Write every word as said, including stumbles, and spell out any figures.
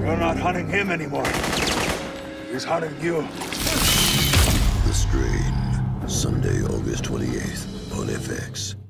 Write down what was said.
You're not hunting him anymore. He's hunting you. The Strain, Sunday, August twenty-eighth on F X.